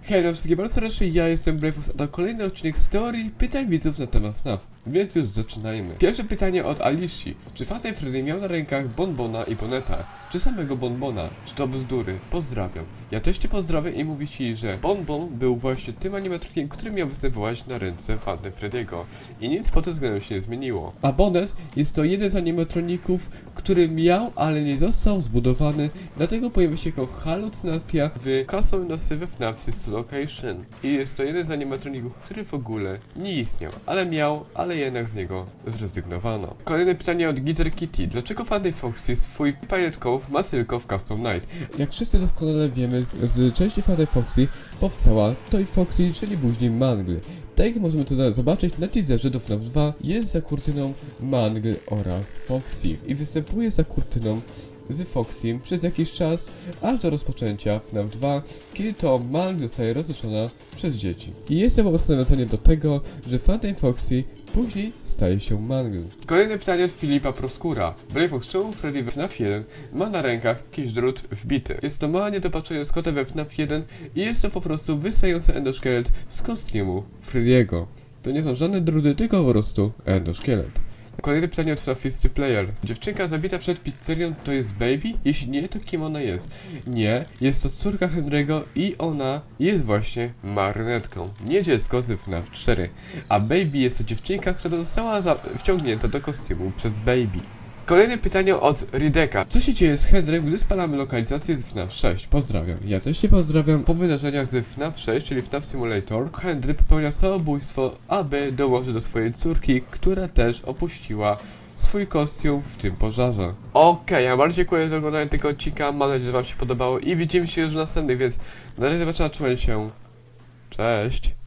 Hej, no wszystkie bardzo serdecznie, ja jestem Brayfus, a to kolejny odcinek z teorii pytań widzów na temat FNAF. Więc już zaczynajmy. Pierwsze pytanie od Alicji. Czy Five Freddy miał na rękach Bonbona i Boneta? Czy samego Bonbona? Czy to bzdury? Pozdrawiam. Ja też cię pozdrawiam i mówię ci, że Bonbon był właśnie tym animatronikiem, który miał występować na ręce Five Freddy'ego. I nic pod tym względem się nie zmieniło. A Bonet jest to jeden z animatroników, który miał, ale nie został zbudowany, dlatego pojawia się jako halucynacja w Castle Nosy we FNAF System Location. I jest to jeden z animatroników, który w ogóle nie istniał, ale miał, ale jednak z niego zrezygnowano. Kolejne pytanie od Glitter Kitty. Dlaczego Fanny Foxy swój Pirate Cove ma tylko w Custom Night? Jak wszyscy doskonale wiemy, z części Fanny Foxy powstała Toy Foxy, czyli później Mangle. Tak jak możemy to zobaczyć na teaserze do FNAF 2, jest za kurtyną Mangle oraz Foxy i występuje za kurtyną z Foxym przez jakiś czas, aż do rozpoczęcia FNAF 2, kiedy to Mangle zostaje rozliczona przez dzieci. I jest to po prostu nawiązaniem do tego, że Fanny Foxy później staje się Mangle. Kolejne pytanie od Filipa Proskura. Brayfox, czemu Freddy we FNAF 1 ma na rękach jakiś drut wbity? Jest to mała niedopatrzenie z kota we FNAF 1 i jest to po prostu wystający endoszkielet z kostiumu Freddy'ego. To nie są żadne druty, tylko po prostu endoszkielet. Kolejne pytanie od Sophisty Player. Dziewczynka zabita przed pizzerią to jest Baby? Jeśli nie, to kim ona jest? Nie, jest to córka Henry'ego i ona jest właśnie marionetką, nie dziecko z FNAF 4. A Baby jest to dziewczynka, która została wciągnięta do kostiumu przez Baby. Kolejne pytanie od Rideka. Co się dzieje z Henrym, gdy spalamy lokalizację z FNAF 6? Pozdrawiam. Ja też cię pozdrawiam. Po wydarzeniach z FNAF 6, czyli FNAF Simulator, Henry popełnia samobójstwo, aby dołożyć do swojej córki, która też opuściła swój kostium w tym pożarze. Okej, ja bardzo dziękuję za oglądanie tego odcinka. Mam nadzieję, że wam się podobało i widzimy się już w następnych, więc na razie zobaczenia, trzymajcie się. Cześć!